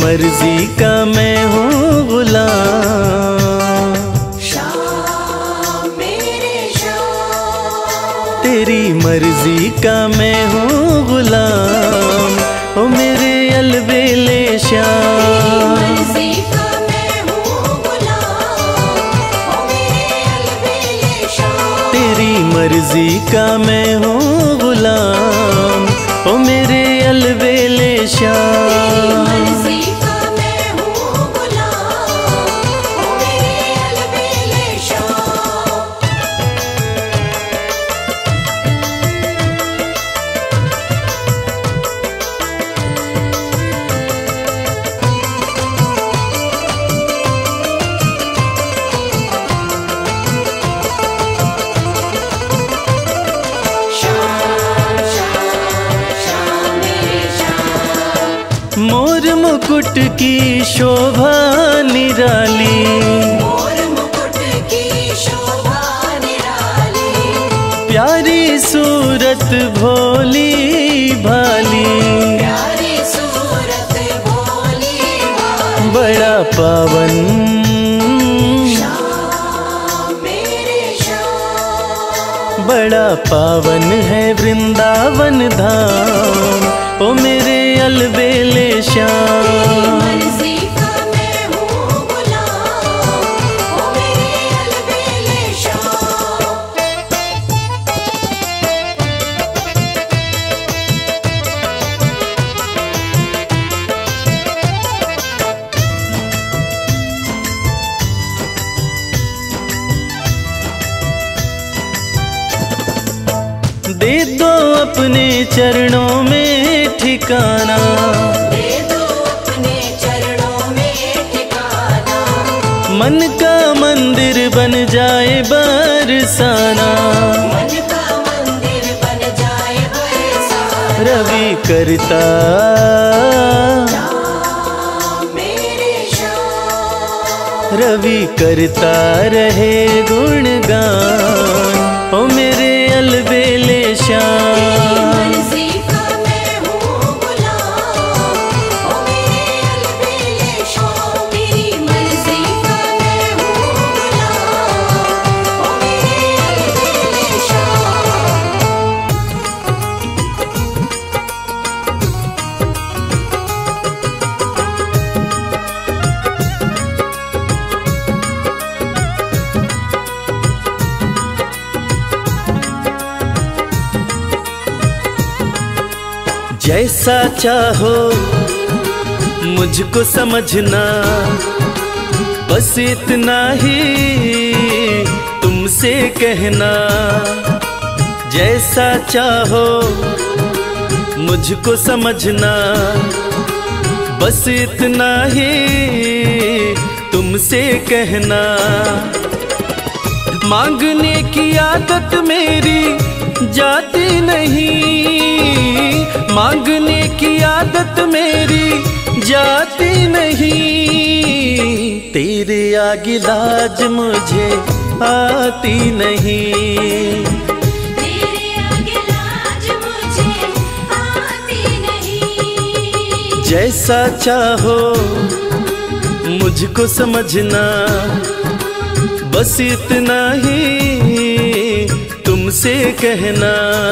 मर्जी का मैं हूँ गुलाम। शाम मेरे शाम, तेरी मर्जी का मैं हूँ गुलाम, ओ मेरे अलबेले श्याम। मर्जी का मैं हूँ गुलाम, ओ मेरे अलबेले शाम। तेरी मर्जी का मैं हूँ गुलाम, ओ मेरे अलबेले श्याम। मर्जी का मैं हूँ गुलाम, ओ मेरे अलबेले शाम। शाम शाम शाम मेरे शाम, मोर मुकुट की शोभा निराली, मोर मुकुट की शोभा निराली। प्यारी सूरत भोली भाली, प्यारी सूरत भोली भाली। बड़ा पावन शाम मेरे शाम, बड़ा पावन है वृंदावन धाम, ओ मेरे अलबेले श्याम। मर्जी का मैं हूँ गुलाम, ओ मेरे अलबेले शाम। दे दो अपने चरणों में ठिकाना, दे दो अपने चरणों में ठिकाना। मन का मंदिर बन जाए बरसाना। मन का मंदिर बन जाए बरसाना। रवि करता शाम मेरे शाम, रवि करता रहे गुणगान, ओ मेरे अलबेले श्याम। मर्जी का मैं हूँ गुलाम, ओ मेरे अलबेले शाम। तेरी मर्जी का मैं हूँ गुलाम, ओ मेरे अलबेले शाम। जैसा चाहो मुझको समझना, बस इतना ही तुमसे कहना। जैसा चाहो मुझको समझना, बस इतना ही तुमसे कहना। मांगने की आदत मेरी जाती नहीं, मांगने की आदत मेरी जाती नहीं। तेरे आगे लाज मुझे आती नहीं, तेरे आगे लाज मुझे आती नहीं। जैसा चाहो मुझको समझना, बस इतना ही तुमसे कहना।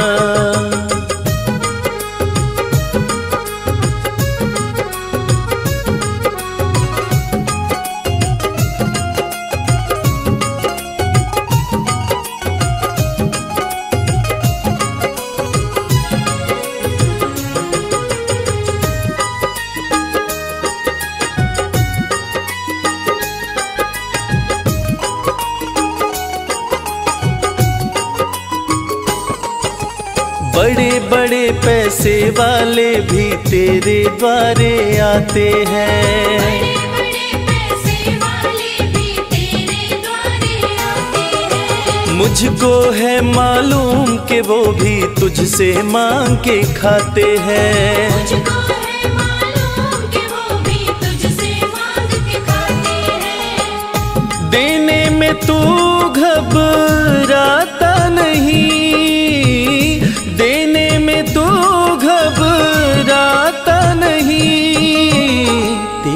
बड़े बड़े पैसे वाले भी तेरे द्वारे आते हैं, बड़े पैसे वाले भी तेरे द्वारे आते हैं। मुझको है मालूम कि वो भी तुझसे मांग के खाते हैं। मुझको है मालूम कि वो भी तुझसे मांग के खाते हैं। देने में तू घबराता नहीं, देने में तू घबराता नहीं।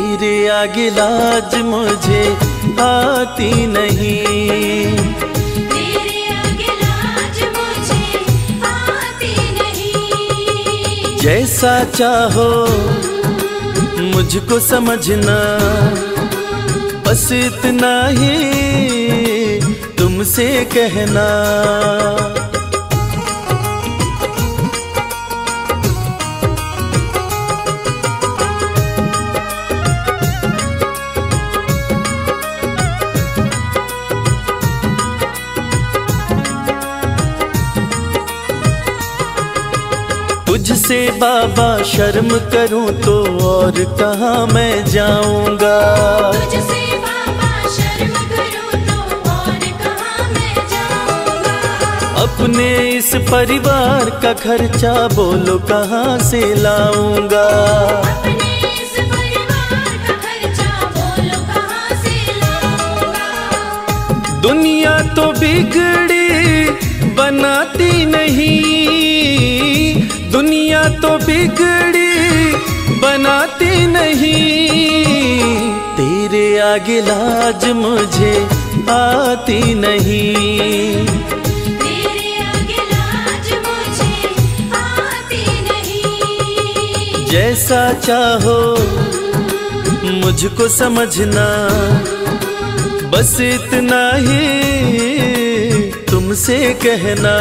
आती नहीं। तेरे आगे लाज मुझे आती नहीं। जैसा चाहो मुझको समझना, बस इतना ही तुमसे कहना। तुझसे बाबा शर्म करूं तो और कहाँ मैं जाऊंगा। तुझसे बाबा शर्म करूं तो और कहाँ मैं जाऊंगा। अपने इस परिवार का खर्चा बोलो कहाँ से लाऊंगा। अपने इस परिवार का खर्चा बोलो कहाँ से लाऊंगा। दुनिया तो बिगड़ी बनाती नहीं, दुनिया तो बिगड़ी बनाती नहीं। तेरे आगे लाज मुझे आती नहीं। तेरे आगे लाज मुझे आती नहीं। जैसा चाहो मुझको समझना, बस इतना ही तुमसे कहना।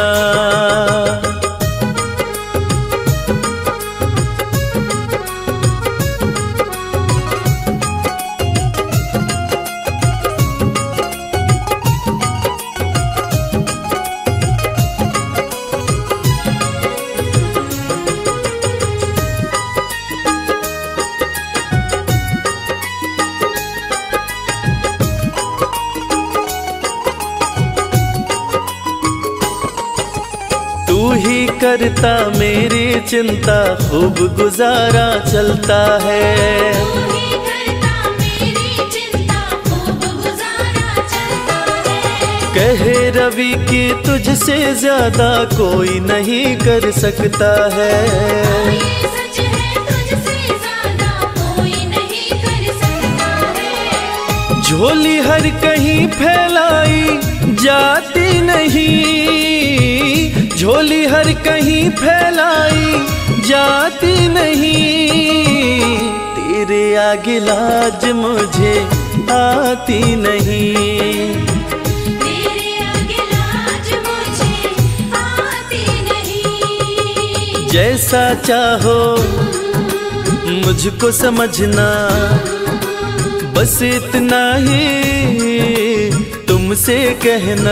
तू ही करता मेरी चिंता, खूब गुजारा चलता है। तू ही करता मेरी चिंता, खूब गुजारा चलता है। कहे रवि कि तुझसे ज्यादा कोई नहीं कर सकता है। ये सच है, तुझसे ज्यादा कोई नहीं कर सकता है। झोली हर कहीं फैलाई जाती नहीं, झोली हर कहीं फैलाई जाती नहीं। तेरे आगे लाज मुझे आती नहीं। तेरे आगे लाज मुझे आती नहीं। जैसा चाहो मुझको समझना, बस इतना ही तुमसे कहना।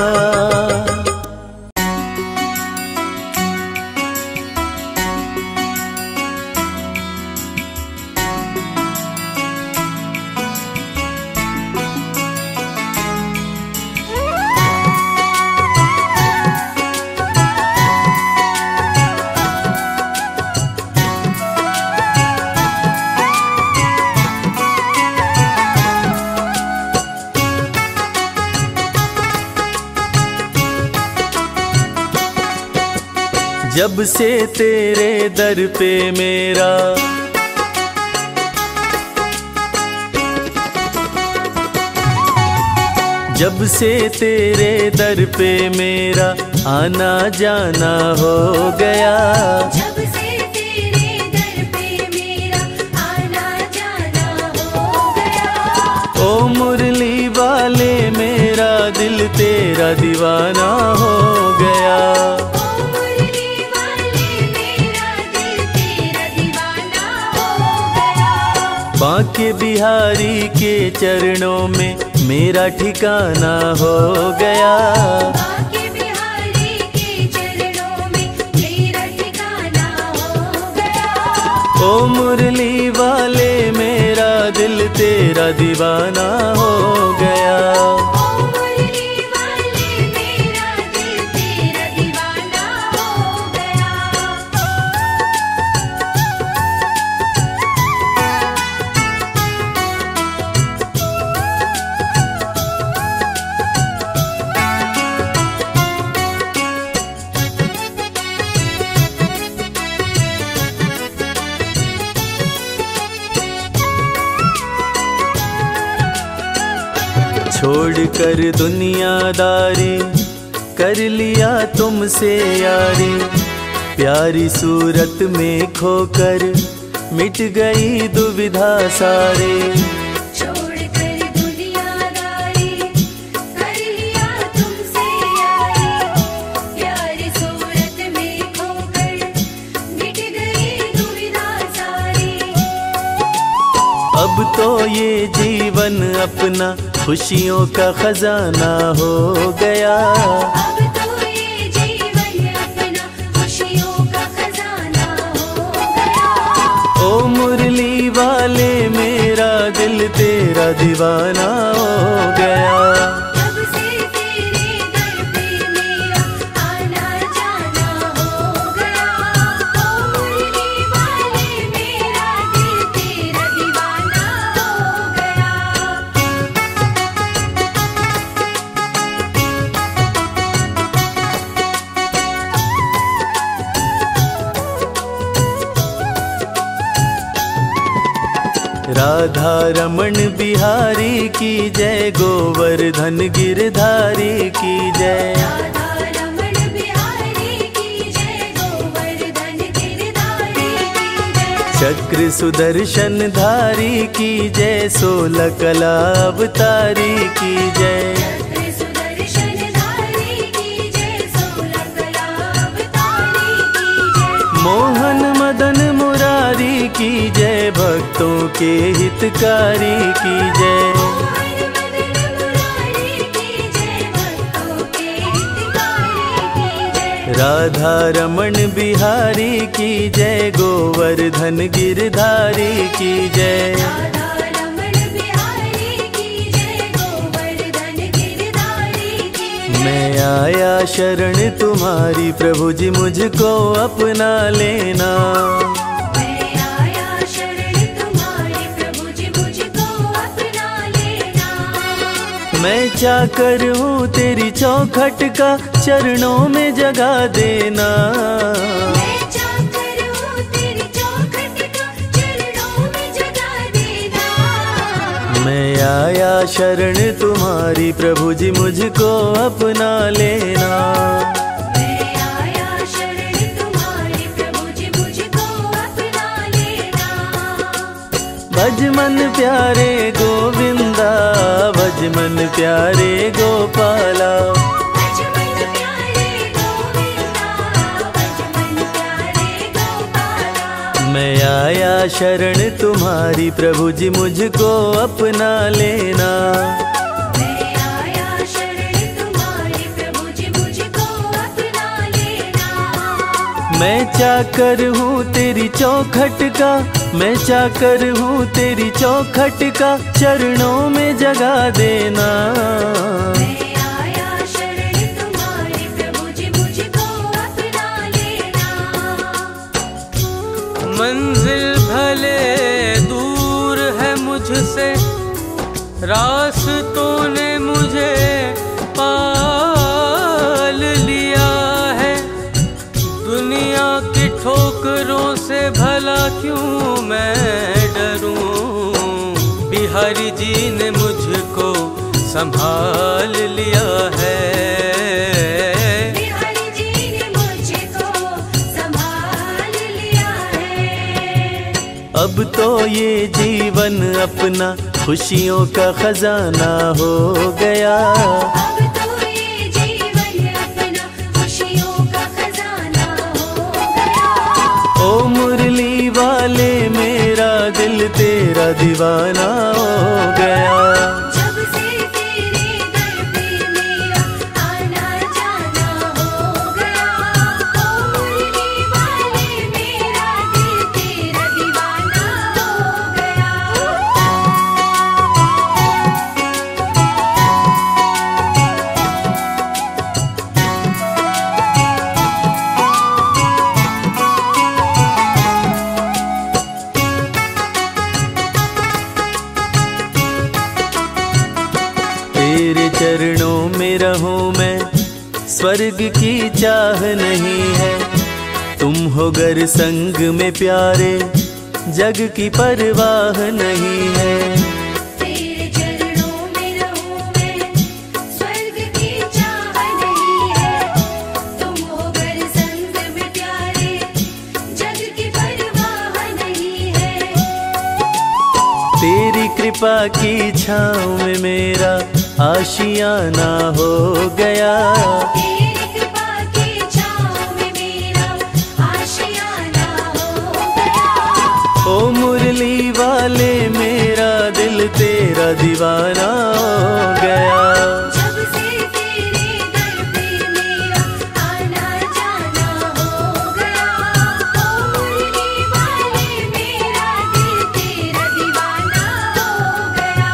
जब से तेरे दर पे मेरा जब से तेरे दर पे मेरा आना जाना हो गया। जब से तेरे दर पे मेरा आना जाना हो गया। ओ मुरली वाले मेरा दिल तेरा दीवाना हो गया। ओ मुरली वाले मेरा दिल तेरा दीवाना हो गया। बांके बिहारी के चरणों में मेरा ठिकाना हो गया। बांके बिहारी के चरणों में मेरा ठिकाना हो गया। ओ मुरली वाले मेरा दिल तेरा दीवाना हो गया। ओ मुरली वाले मेरा दिल तेरा दीवाना हो गया। छोड़कर दुनियादारी कर लिया तुमसे यारी। प्यारी सूरत में खोकर मिट गई दुविधा सारे। छोड़कर दुनियादारी कर लिया तुमसे यारी। प्यारी सूरत में खोकर मिट गई दुविधा सारी। अब तो ये जीवन अपना खुशियों का खजाना हो गया। अब तो ये जीवन अपना खुशियों का खजाना हो गया। ओ मुरली वाले मेरा दिल तेरा दीवाना हो गया। जब से तेरे दर पे मेरा आना जाना हो गया। ओ मुरली वाले मेरा दिल तेरा दीवाना हो गया। राधा रमण बिहारी की जय, गोवर्धन गिरधारी की जय। राधा रमण बिहारी की जय। गोवर्धन गिरधारी की जय। चक्र सुदर्शन धारी की जय, 16 कला अवतारी की जय। चक्र सुदर्शन धारी की जय। 16 कला अवतारी की जय। मोहन मदन मुरारी की जय, भक्तों के हितकारी की जय। मोहन मदन मुरारी की जय। भक्तों के हितकारी की जय। राधा रमण बिहारी की जय, गोवर्धन गिरधारी की जय। राधा रमण बिहारी की जय। गोवर्धन गिरधारी की जय। मैं आया शरण तुम्हारी, प्रभु जी मुझको अपना लेना। मैं आया शरण तुम्हारी, प्रभु जी मुझको अपना लेना। मैं चाकर हूँ तेरी चौखट का, चरणों में जगा देना। मैं चाकर हूँ तेरी चौखट का, चरणों में जगा देना। मैं आया शरण तुम्हारी, प्रभु जी मुझको अपना लेना। मैं आया शरण तुम्हारी, प्रभु जी मुझको अपना लेना। भज मन प्यारे गोविंदा, भज मन प्यारे गोपाला। भज मन प्यारे गोविंदा, भज मन प्यारे गोपाला। मैं आया शरण तुम्हारी, प्रभु जी मुझको अपना लेना। मैं आया शरण तुम्हारी, प्रभु जी मुझको अपना लेना। मैं चाकर हूँ तेरी चौखट का, मैं चाकर हूँ तेरी चौखट का, चरणों में जगा देना। मैं आया शरण तुम्हारी, प्रभु जी मुझको अपना लेना। मंजिल भले दूर है मुझसे, रास्तों ने मुझे पाल लिया है। दुनिया की ठोकरों से भला क्यों मैं डरूं। बिहारी जी ने मुझको संभाल लिया है। बिहारी जी ने मुझको संभाल लिया है। अब तो ये जीवन अपना खुशियों का खजाना हो गया। अब तो ये जीवन अपना खुशियों का खजाना हो गया। ओ मुरली वाले मेरा दिल तेरा दीवाना हो गया। जब से तेरे दर पे मेरा आना जाना हो गया। ओ मुरली वाले मेरा दिल तेरा दीवाना हो गया। तेरे चरणों में रहूं मैं, स्वर्ग की चाह नहीं है। तुम हो गर संग में प्यारे, जग की परवाह नहीं है। तेरे चरणों में रहूं मैं, कृपा की छाँव में मेरा आशियाना हो गया। तेरी कृपा की छाँव में मेरा आशियाना हो गया। ओ मुरली वाले मेरा दिल तेरा दीवाना हो गया। जब से तेरे दर पे मेरा आना जाना हो गया। ओ मुरली वाले मेरा दिल तेरा दीवाना हो गया।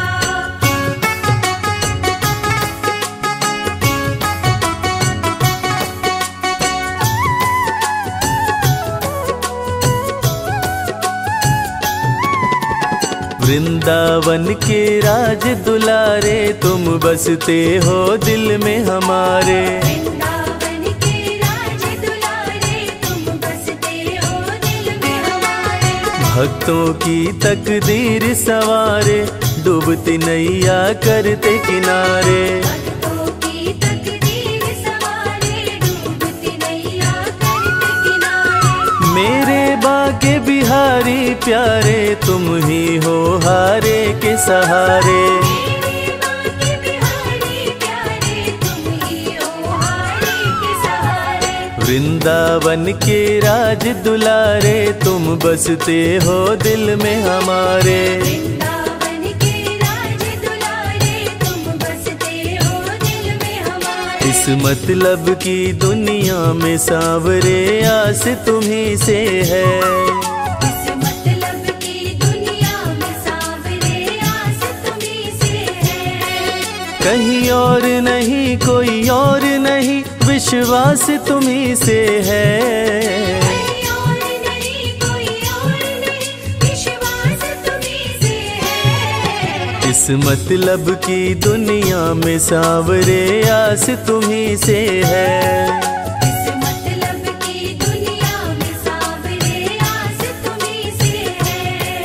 वृंदावन के राज दुलारे तुम बसते हो दिल में हमारे। वृंदावन के राज दुलारे तुम बसते हो दिल में हमारे। भक्तों की तकदीर सवारे डूबती नैया करते किनारे। भक्तों की तकदीर सवारे डूबती नैया करते किनारे। मेरे बाके बिहारी प्यारे तुम ही हो हारे के सहारे। मेरे बाके बिहारी प्यारे तुम ही हो हारे के सहारे। वृंदावन के राज दुलारे तुम बसते हो दिल में हमारे। वृंदावन के राज दुलारे तुम बसते हो दिल में हमारे। इस मतलब की दुनिया में सांवरे आस तुम्ही से है। इस मतलब की दुनिया में सांवरे आस तुम्ही से है। कहीं और नहीं कोई और नहीं विश्वास तुम्ही से है। कोई और नहीं कोई और नहीं विश्वास तुम्ही से है। इस मतलब की दुनिया में सांवरे आस तुम्ही से है। इस मतलब की दुनिया में सांवरे आस तुम्ही से है।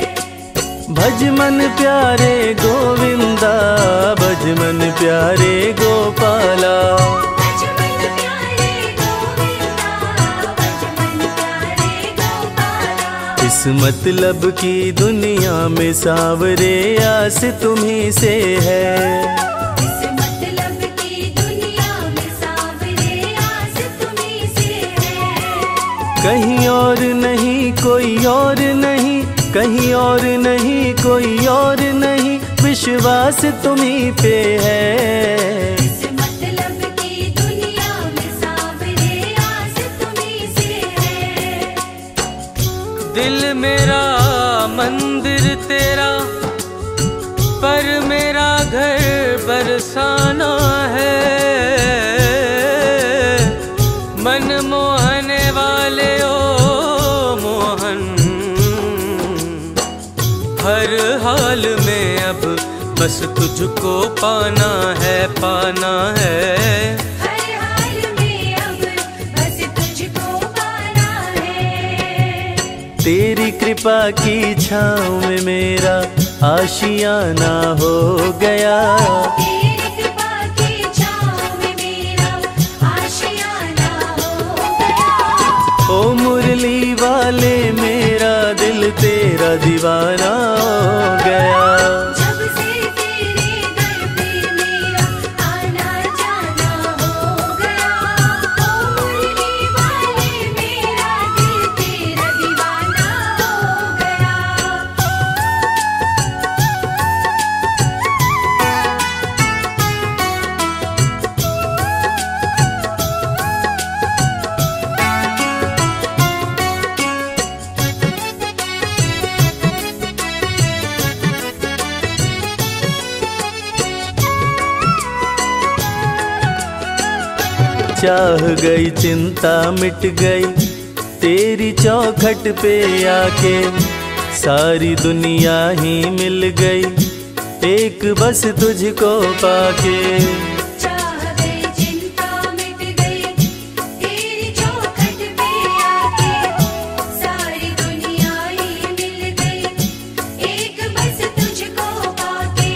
भज मन प्यारे गोविंदा भज मन प्यारे गोपाला। बचपन प्यारे गोविंदा बचपन प्यारे गोपाला। इस मतलब की दुनिया में सांवरे आस तुम्ही से है। इस मतलब की दुनिया में सांवरे आस तुम्ही से है। कहीं और नहीं कोई और नहीं कहीं और नहीं कोई और नहीं विश्वास तुम्ही पे है। इस मतलब की दुनिया में सांवरे आस तुम्ही से है। दिल मेरा मंदिर तेरा पर मेरा घर बरसाना है। मन मोहने वाले ओ मोहन हर हाल में अब बस तुझको पाना है पाना है। हर हाल में अब बस तुझको पाना है। तेरी कृपा की छाँव में मेरा आशियाना हो गया। तेरी कृपा की छाँव में मेरा आशियाना हो गया। ओ मुरली वाले मेरा दिल तेरा दीवाना हो गया। जब से तेरे दर पे मेरा आना जाना हो गया। ओ मुरली वाले मेरा दिल तेरा दीवाना हो गया। चाह गई चिंता मिट गई तेरी चौखट पे आके। सारी दुनिया ही मिल गई एक बस तुझको पाके। चाह गई चिंता मिट गई तेरी चौखट पे आके। सारी दुनिया ही मिल गई एक बस तुझको पाके।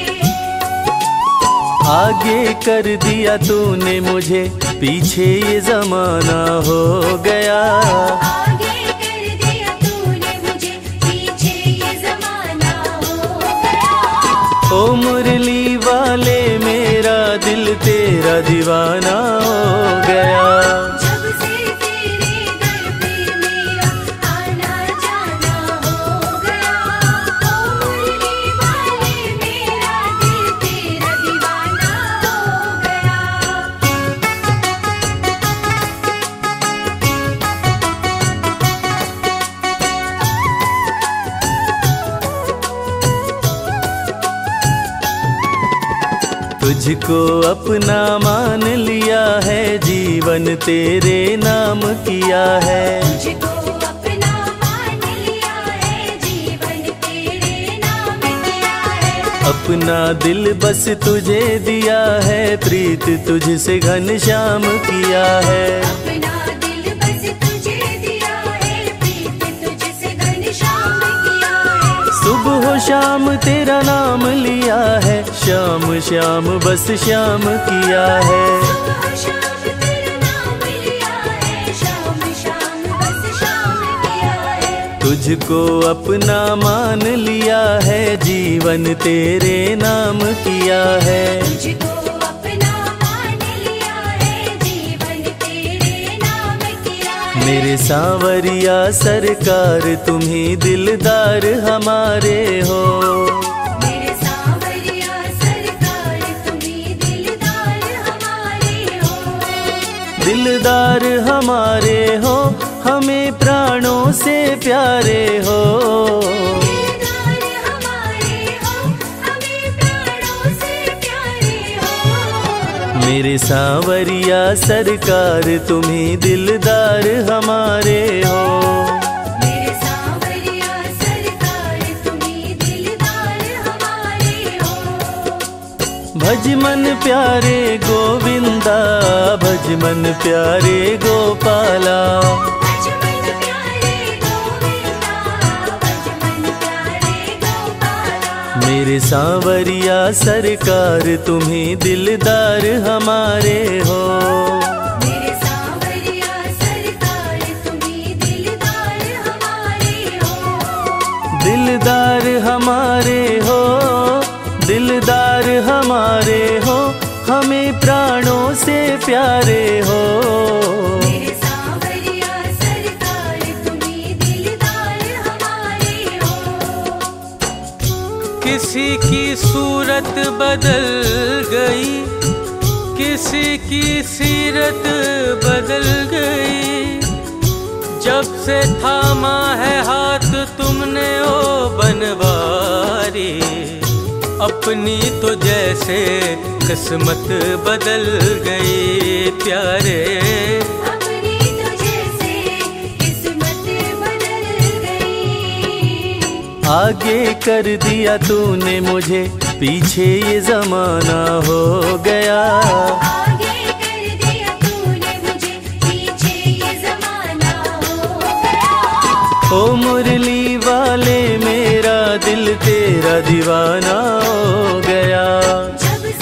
आगे कर दिया तूने मुझे पीछे ये जमाना हो गया। आगे कर दिया तूने मुझे पीछे ये जमाना हो गया। ओ मुरली वाले मेरा दिल तेरा दीवाना हो गया। जब से तेरे दर पे मेरा आना जाना हो गया, ओ मुरली वाले मेरा दिल तेरा दीवाना हो गया। तुझको अपना मान लिया है, जीवन तेरे नाम किया है। तुझको अपना मान लिया है, जीवन तेरे नाम किया है। अपना दिल बस तुझे दिया है, प्रीत तुझसे घनश्याम किया है। अपना दिल बस तुझे दिया है, प्रीत तुझसे घनश्याम किया है। सुबह हो शाम तेरा नाम लिया है, श्याम श्याम बस श्याम किया है। सुबह शाम तेरा नाम लिया है, शाम शाम बस शाम किया है। तुझको अपना मान लिया है, जीवन तेरे नाम किया है। तुझको अपना मान लिया है, जीवन तेरे नाम किया है। मेरे सांवरिया सरकार तुम ही दिलदार हमारे हो। मेरे सांवरिया सरकार तुम्ही दिलदार हमारे हो। दिलदार हमारे हो, हमें प्राणों से प्यारे हो। दिलदार हमारे हो, हमें प्राणों से प्यारे हो। मेरे सांवरिया सरकार तुम ही दिलदार हमारे हो। मेरे सांवरिया सरकार तुम्ही दिलदार हमारे हो। भज मन प्यारे गोविंदा, भज मन प्यारे गोपाला। भज मन प्यारे गोविंदा, भज मन प्यारे गोपाला। मेरे सांवरिया सरकार तुम ही दिलदार हमारे हो। मेरे सांवरिया सरकार तुम्ही दिलदार हमारे हो। दिलदार हमारे हो, दिलदार हमारे हो, हमें प्राणों से प्यारे हो। मेरे सांवरिया सरकार तुम्ही दिलदार हमारे हो। किसी की सूरत बदल गई, किसी की सीरत बदल गई। जब से थामा है हाथ तुमने ओ बनवारी, अपनी तो जैसे किस्मत बदल गई प्यारे। अपनी तो जैसे किस्मत बदल गई। आगे कर दिया तूने मुझे, पीछे ये जमाना हो गया। आगे कर दिया तूने मुझे, पीछे ये जमाना हो गया। ओ मुरली वाले मेरा दिल तेरा दीवाना हो गया। जब से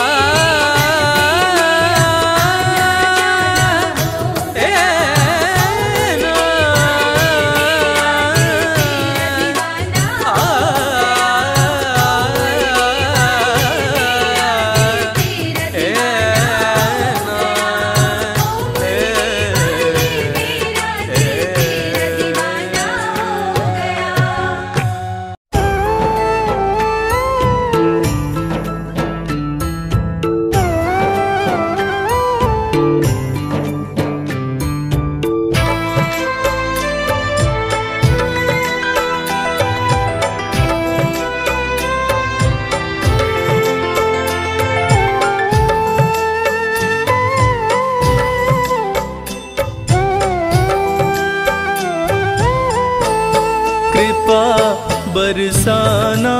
बरसाना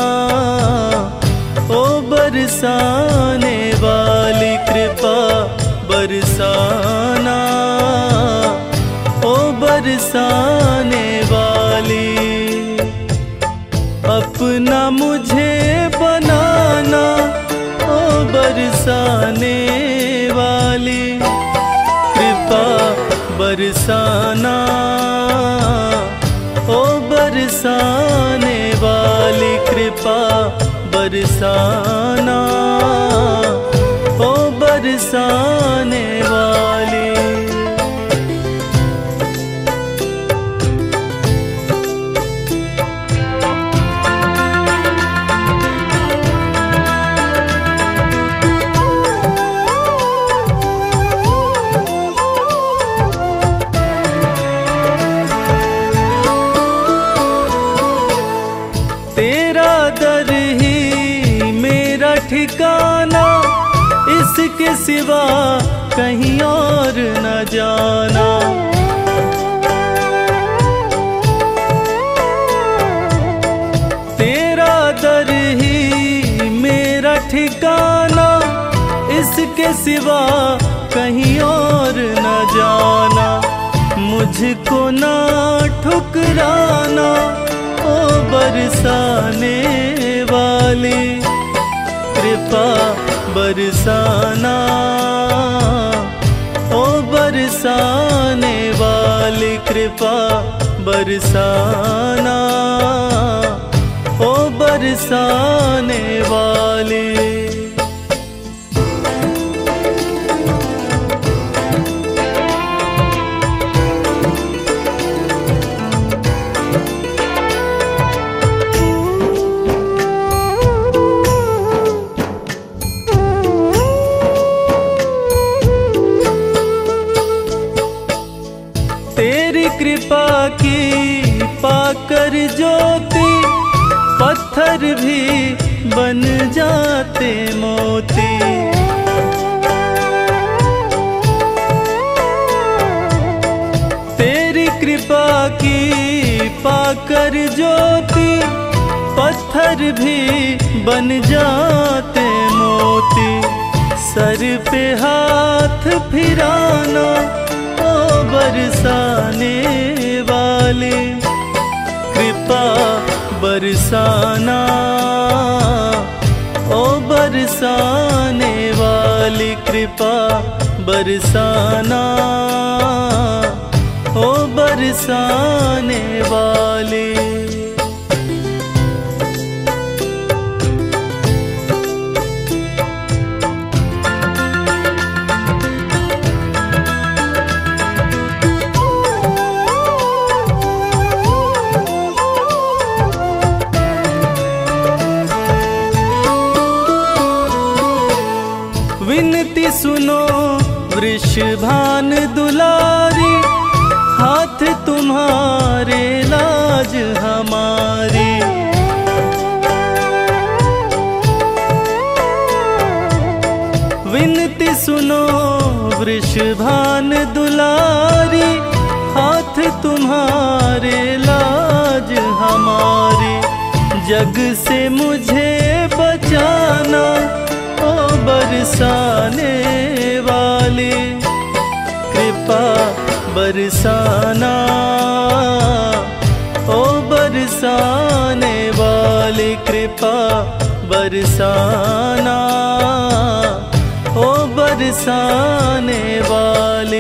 ओ बरसाने वाली कृपा बरसाना ओ बरसाने वाली अपना मुझे बनाना ओ बरसाने वाली कृपा बरसाना ओ बरसाने वाली कृपा बरसाना, ओ बरसाने वाली। तेरा दर ही मेरा ठिकाना, इसके सिवा कहीं और न जाना। तेरा दर ही मेरा ठिकाना, इसके सिवा कहीं और न जाना। मुझको ना ठुकराना, ओ बरसाने वाली, कृपा बरसाना, ओ बरसाने वाली, कृपा बरसाना, ओ बरसाने वाली। तेरी कृपा की पाकर ज्योति, पत्थर भी बन जाते मोती। तेरी कृपा की पाकर ज्योति, पत्थर भी बन जाते मोती। सर पे हाथ फिराना, ओ बरसाने वाली, कृपा बरसाना, ओ बरसाने वाली, कृपा बरसाना, ओ बरसाने वाली। विनती सुनो वृषभान दुलारी, हाथ तुम्हारे लाज हमारी। विनती सुनो वृषभान दुलारी, हाथ तुम्हारे लाज हमारी। जग से मुझे बचाना, ओ बरसाने वाली, कृपा बरसाना, ओ बरसाने वाली, कृपा बरसाना, ओ बरसाने वाली।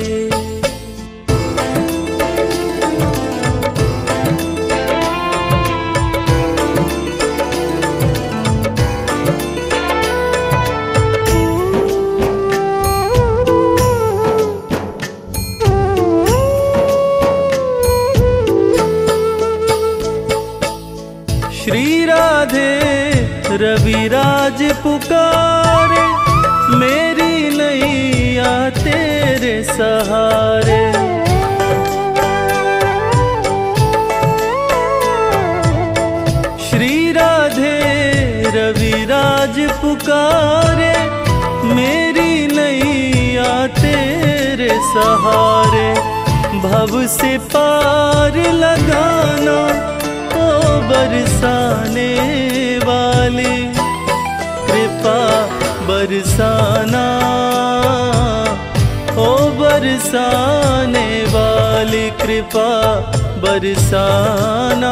श्री राधे रविराज पुकारे, मेरी नैया तेरे सहारे। श्री राधे रविराज पुकारे, मेरी नैया तेरे सहारे। भव से पार लगाना, ओ बरसाने वाली, कृपा बरसाना, ओ बरसाने वाली, कृपा बरसाना,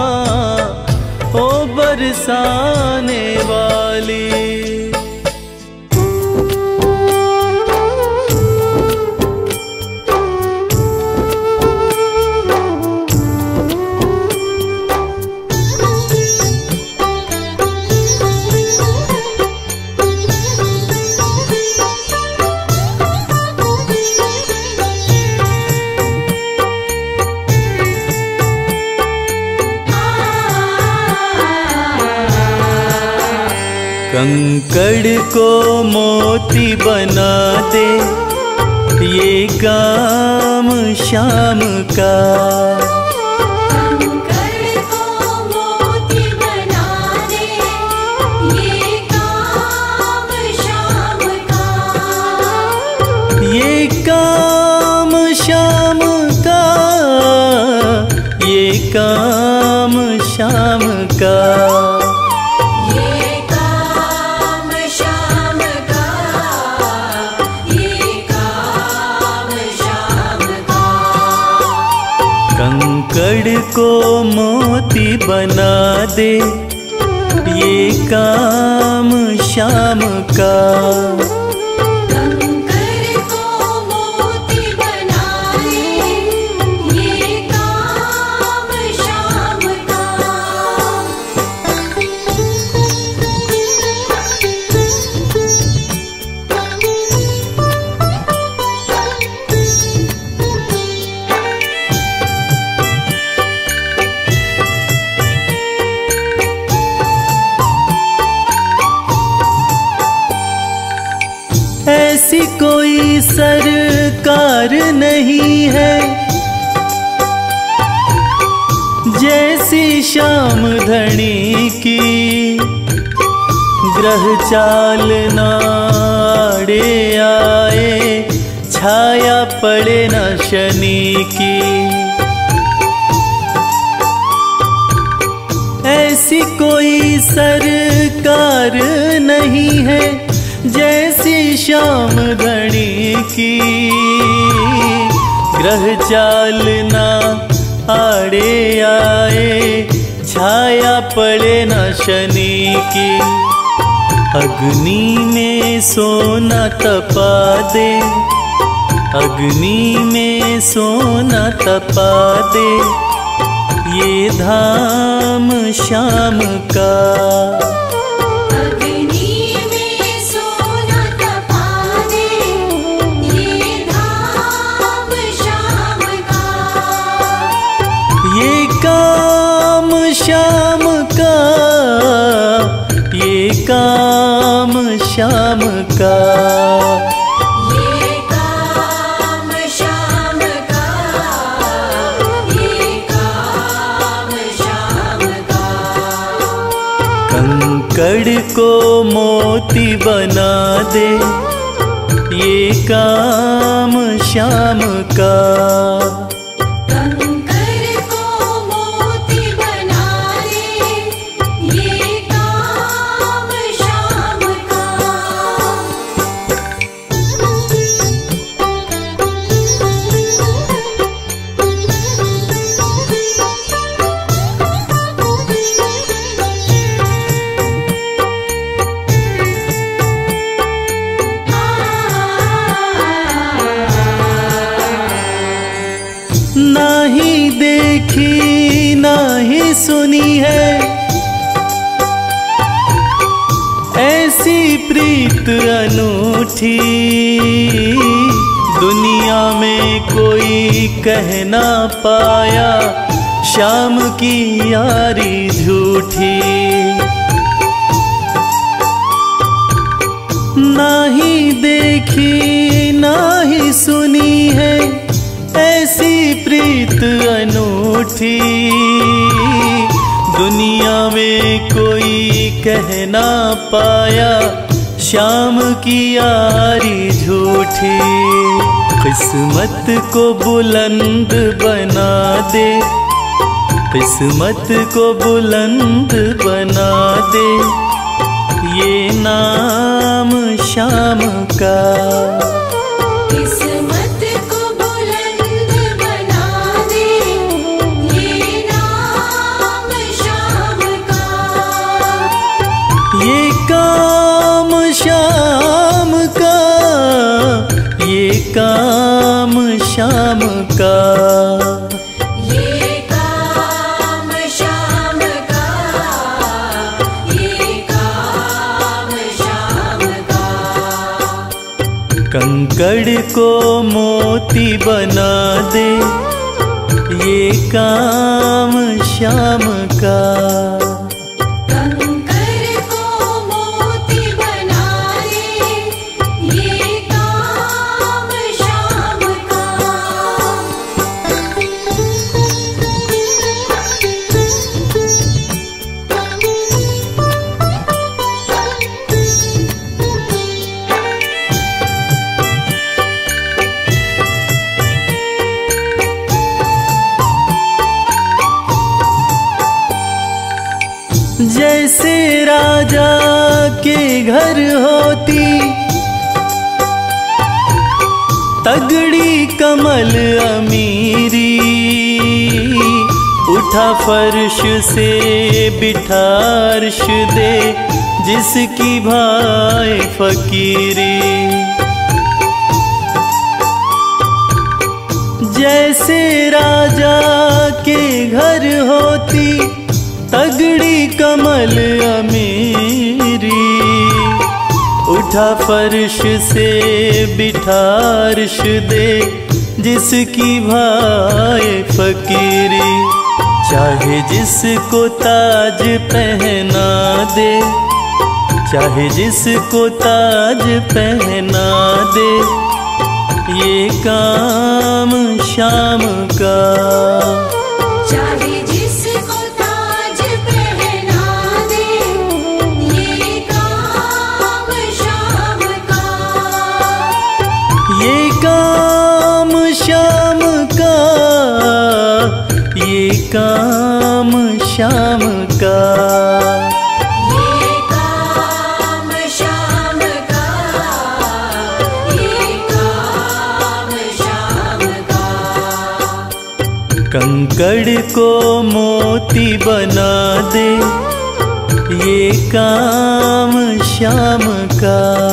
ओ बरसाने वाली। कंकड़ को मोती बना दे ये काम शाम का। कंकड़ को मोती बना दे ये काम शाम का। ये काम शाम का, ये काम शाम का। ये काम शाम का, ये काम शाम का। कंकड़ को मोती बना दे ये काम शाम का। कंकड़ को मोती बना दे ये काम शाम का। ऐसी कोई सरकार नहीं है जैसी श्याम धनी की। ग्रह चाल नाड़े आए छाया पड़े न शनि की। ऐसी कोई सरकार नहीं है जैसी श्याम धनी की। ग्रह चाल ना आड़े आए छाया पड़े न शनि की। अग्नि में सोना तपा दे, अग्नि में सोना तपा दे ये धाम शाम का। अग्नि में सोना तपा दे ये धाम शाम का। ये काम शाम का, ये काम शाम का। ये काम शाम का, ये काम शाम का। कंकड़ को मोती बना दे ये काम शाम का। कंकड़ को मोती बना दे ये काम शाम का। नाही देखी नाही सुनी है ऐसी प्रीत अनूठी। दुनिया में कोई कह ना पाया शाम की यारी झूठी। नाही देखी नाही सुनी है ऐसी प्रीत अनूठी। दुनिया में कोई कह ना पाया शाम की यारी झूठी। किस्मत को बुलंद बना दे, किस्मत को बुलंद बना दे ये नाम शाम का। किस्मत को बुलंद बना दे ये नाम शाम का। ये काम शाम का, ये काम शाम का। ये काम शाम का, ये काम शाम का। कंकड़ को मोती बना दे ये काम शाम का। कंकड़ को मोती जैसे राजा के घर होती तगड़ी कमल अमीरी, उठा फर्श से बिठा अर्श दे जिसकी भाई फकीरी। जैसे राजा के घर होती तगड़ी कमल अमीरी, उठा फर्श से बिठा अर्श दे जिसकी भाई फकीरी। चाहे जिसको ताज पहना दे, चाहे जिसको ताज पहना दे, ये काम शाम का। चाहे जिसको ताज पहना दे, ये काम शाम का। ये काम शाम का, ये काम शाम का। ये काम शाम का, ये काम शाम का। कंकड़ को मोती बना दे, ये काम शाम का।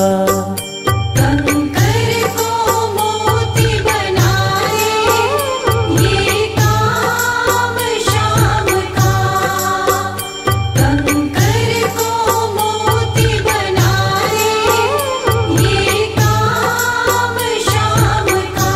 कंकर को मोती बना दे, ये काम शाम का। कंकर को मोती बना दे, ये काम शाम का।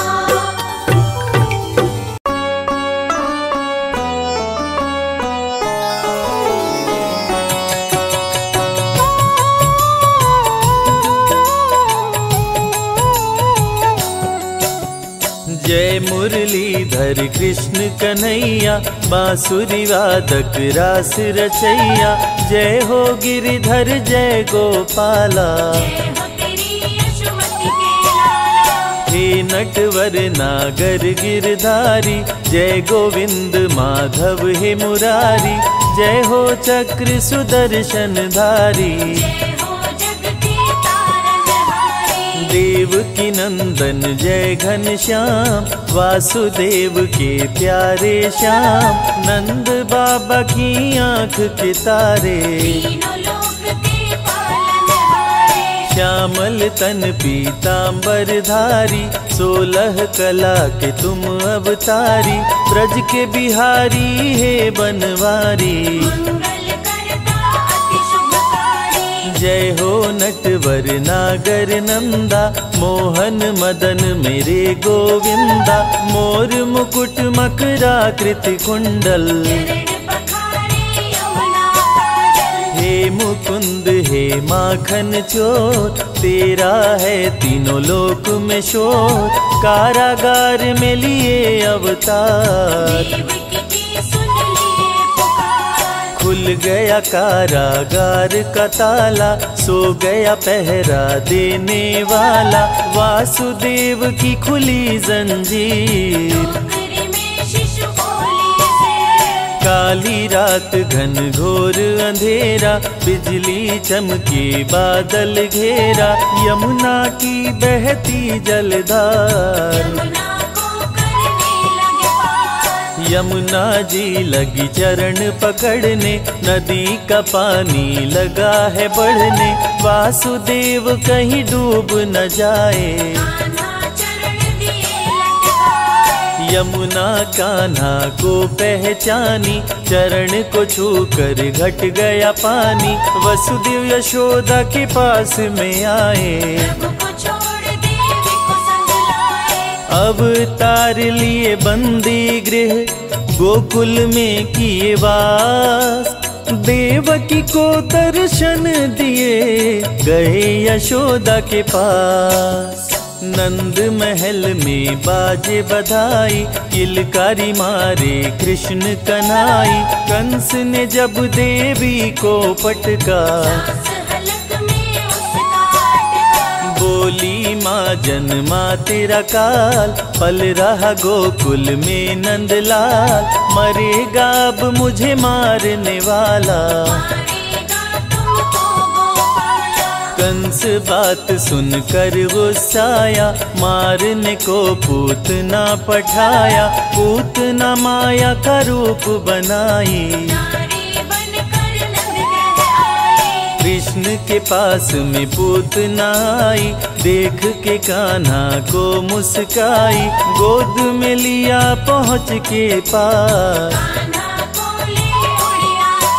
जय मुरलीधर कृष्ण कन्हैया, बांसुरी वादक रास रचैया। जय हो गिरिधर जय गोपाला, जय हो तेरी यशोमति के लाला। हे नटवर नागर गिरधारी। जय गोविंद माधव हे मुरारी, जय हो चक्र सुदर्शन धारी। जय हो जग के तारनहारी। देवकी नंदन जय घनश्याम, वासुदेव के प्यारे श्याम। नंद बाबा की आँख के तारे, तीनों लोक के पालनहारे। श्यामल तन पीतांबर धारी। 16 कला के तुम अवतारी, ब्रज के बिहारी हे बनवारी। मंगल करता अति शुभकारी। जय हो नटवर नागर नंदा, मोहन मदन मेरे गोविंदा। मोर मुकुट मकराकृति कुंडल, चरण पखारे यमुना काजल। हे मुकुंद हे माखन चोर। तेरा है तीनों लोक में शोर, कारागार में लिए अवतार। देवकी की सुन लिए पुकार। खुल गया कारागार का ताला, सो गया पहरा देने वाला। वासुदेव की खुली जंजीर, टोकरी में शिशु बोली से। काली रात घन घोर अंधेरा, बिजली चमके बादल घेरा। यमुना की बहती जलधार, यमुना को करने लगे पार। यमुना जी लगी चरण पकड़ने। नदी का पानी लगा है बढ़ने, वासुदेव कहीं डूब न जाए। कान्हा चरण दिए लटकाए। यमुना कान्हा को पहचानी, चरण को छूकर घट गया पानी। वसुदेव यशोदा के पास में आए, प्रभु को छोड़ देवी को संग लाए। अब तार लिए बंदी गृह, गोकुल में किए वास। देवकी को दर्शन दिए, गए यशोदा के पास। नंद महल में बाजे बधाई, किलकारी मारे कृष्ण कन्हाई। कंस ने जब देवी को पटका, सांस हलक में उसका अटका। बोली माँ जन्मा तेरा काल, पल रहा गोकुल में नंदलाल, मरेगा अब मुझे मारने वाला। मारेगा तुमको गोपाला। कंस बात सुनकर गुस्साया, मारने को पूतना पठाया, पूतना माया का रूप बनाई। नारी बनकर नंदग्रह आई। कृष्ण के पास में पूतना आई, देख के कान्हा को मुस्काई, गोद में लिया पहुँच के पास। कान्हा को ले उड़े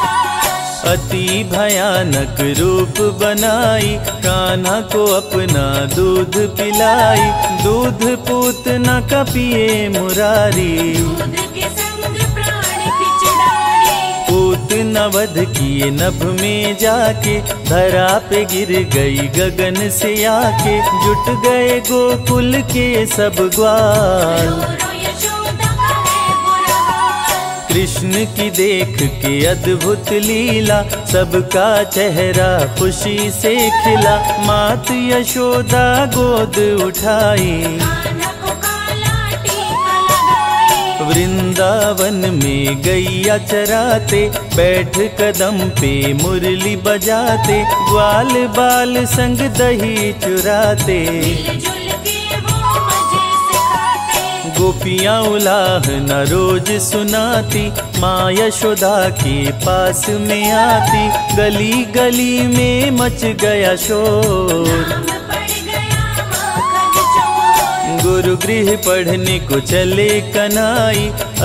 आकाश। अति भयानक रूप बनाई, कान्हा को अपना दूध पिलाई, दूध पूतना का पिए मुरारी। दूध के संग प्राण पिचडारी। पूतना वध किए नभ में जाके, धरा पे गिर गई गगन से आके, जुट गए गोकुल के सब ग्वाल। रो रो यशोदा का है बुरा हाल। कृष्ण की देख के अद्भुत लीला, सबका चेहरा खुशी से खिला, मात यशोदा गोद उठाई। कान्हा को काला टीका लगाई। वृंदावन में गैया चराते, बैठ कदम पे मुरली बजाते, ग्वाल बाल संग दही चुराते। मिलजुल के वो मजे से खाते। गोपियाँ उलाहना रोज सुनाती, माँ यशोदा के पास में आती, गली गली में मच गया शोर। नाम पड़ गया माखन चोर। गुरु गृह पढ़ने को चले कन्हई,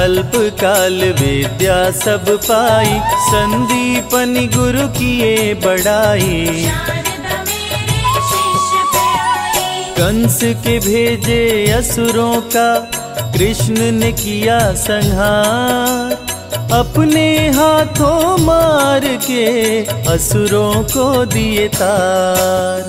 अल्पकाल विद्या सब पाई, संदीपनि गुरु किए बड़ाई। शारदा मेरे शिष्य पे आई। कंस के भेजे असुरों का, कृष्ण ने किया संहार, अपने हाथों मार के असुरों को दिए तार।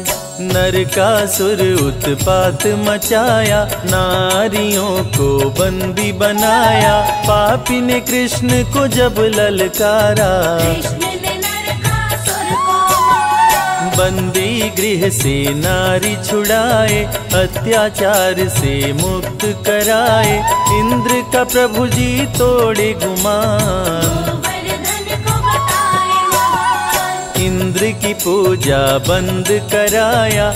नरकासुर उत्पात मचाया, नारियों को बंदी बनाया, पापी ने कृष्ण को जब ललकारा। कृष्ण ने नरकासुर को मारा। बंदी गृह से नारी छुड़ाए, अत्याचार से मुक्त कराए, इंद्र का प्रभु जी तोड़े गुमान। गोवर्धन को बताए महान। इंद्र की पूजा बंद कराया,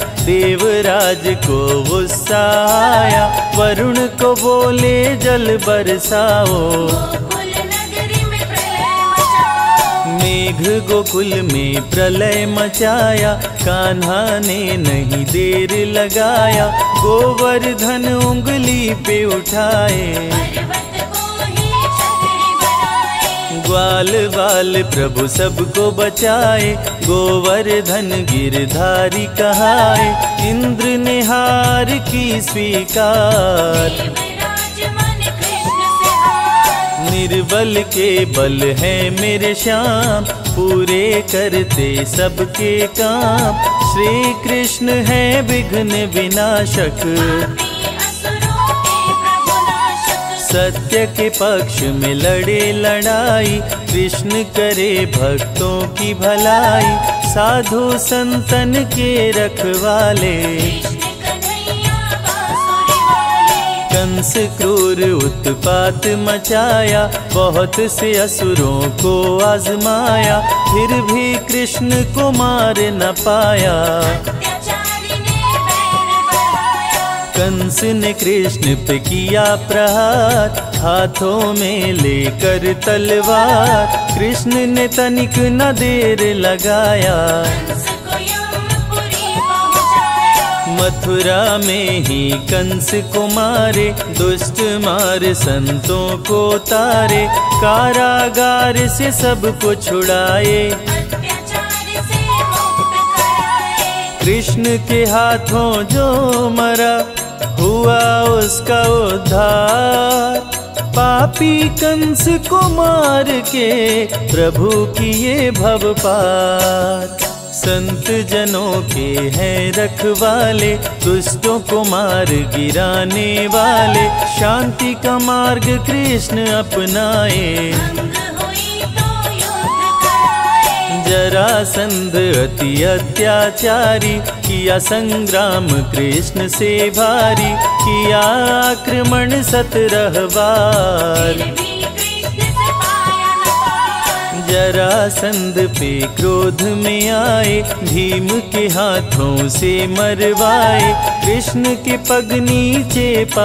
देवराज को गुस्सा आया, वरुण को बोले जल बरसाओ। गोकुल नगरी में प्रलय मचाओ। मेघ गोकुल में प्रलय मचाया, कान्हा ने नहीं देर लगाया, गोवर्धन उंगली पे उठाए। पर्वत को ही छतरी बनाए। ग्वाल बाल प्रभु सबको बचाए, गोवर्धन गिरधारी कहाए, इंद्र ने हार की स्वीकार। देवराज मन कृष्ण से हार। निर्बल के बल है मेरे श्याम, पूरे करते सबके काम, श्री कृष्ण है विघ्न विनाशक। पापी असुरों के प्रभु नाशक। सत्य के पक्ष में लड़े लड़ाई, कृष्ण करे भक्तों की भलाई, साधु संतन के रखवाले। कृष्ण कन्हैया बांसुरी वाले। कंस क्रूर उत्पात मचाया, बहुत से असुरों को आजमाया, फिर भी कृष्ण को मार न पाया। अत्याचारी ने बैर बढ़ाया। कंस ने कृष्ण पे किया प्रहार, हाथों में लेकर तलवार, कृष्ण ने तनिक न देर लगाया। कंस को यमपुरी पहुंचाया। मथुरा में ही कंस को मारे, दुष्ट मार संतों को तारे, कारागार से सबको छुड़ाए, अत्याचार से मुक्त कराए। कृष्ण के हाथों जो मरा, हुआ उसका उद्धार। पापी कंस को मार के प्रभु किए भव पार। संत जनों के हैं रखवाले, दुष्टों को मार गिराने वाले, शांति का मार्ग कृष्ण अपनाए। जंग हुई तो युद्ध कराए। जरासंध अति अत्याचारी, किया संग्राम कृष्ण से भारी, किया आक्रमण 17 बार। फिर भी कृष्ण से पाया न पार। जरासंध पे क्रोध में आए, भीम के हाथों से मरवाए, कृष्ण के पग नीचे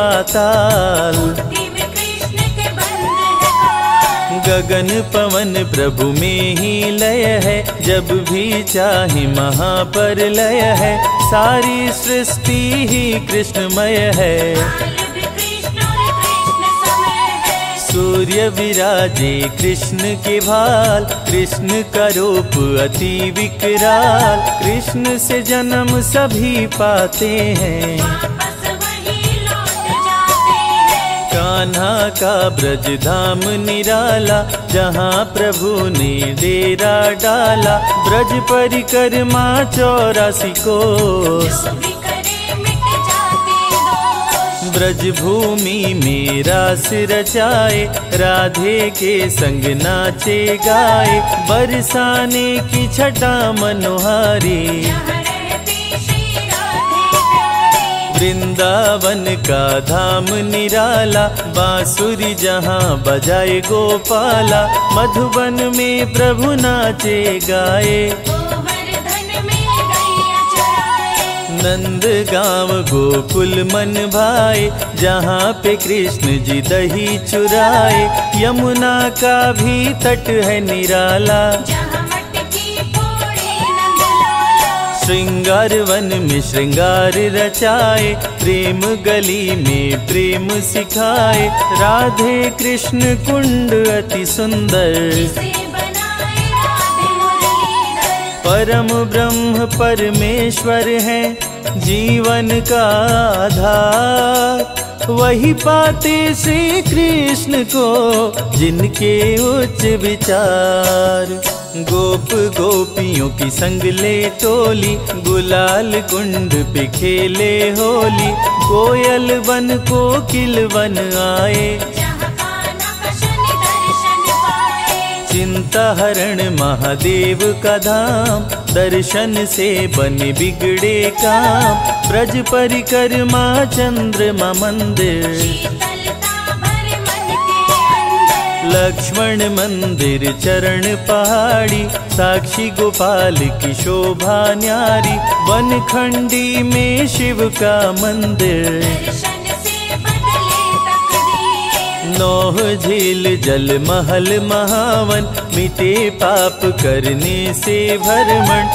पाताल। मुट्ठी में कृष्ण के बंद है काल। गगन पवन प्रभु में ही लय है, जब भी चाहे महाप्रलय है, सारी सृष्टि ही कृष्णमय है। काल भी कृष्ण और कृष्ण समय है। सूर्य विराजे कृष्ण के भाल, कृष्ण का रूप अति विकराल, कृष्ण से जन्म सभी पाते हैं। वापस वही लौट जाते हैं। कान्हा का ब्रज धाम निराला, जहाँ प्रभु ने डेरा डाला, ब्रज परिक्रमा 84 कोस। जो भी करे मिट जाते दोष। ब्रज भूमि में रास रचाए, राधे के संग नाचे गाए, बरसाने की छटा मनोहारी। यहाँ रहती श्री राधे प्यारी। वृंदावन का धाम निराला, बांसुरी जहाँ बजाए गोपाला, मधुबन में प्रभु नाचे गाए। गोवर्धन में गैया चराए। नंद गांव गोकुल मन भाए, जहाँ पे कृष्ण जी दही चुराए, यमुना का भी तट है निराला। जहाँ मटकी फोड़े नंदलाला। श्रृंगार वन में श्रृंगार रचाए, प्रेम गली में प्रेम सिखाए, राधे कृष्ण कुंड अति सुंदर। जिसे बनाए राधे मुरलीधर। परम ब्रह्म परमेश्वर है, जीवन का आधार, वही पाते श्री कृष्ण को जिनके उच्च विचार। गोप गोपियों की संग ले टोली, गुलाल कुंड पे खेले होली, कोयल बन कोकिल बन आए, जहाँ कान्हा का शनि दर्शन पाए। चिंता हरण महादेव का धाम, दर्शन से बने बिगड़े काम, ब्रज परिक्रमा चंद्रमा मंदिर। शीतलता भर मन के अंदर। लक्ष्मण मंदिर चरण पहाड़ी, साक्षी गोपाल की शोभा न्यारी, बनखंडी में शिव का मंदिर। दर्शन से बदले तकदीर। नौह झील जल महल महावन, मिटे पाप करने से भरमण,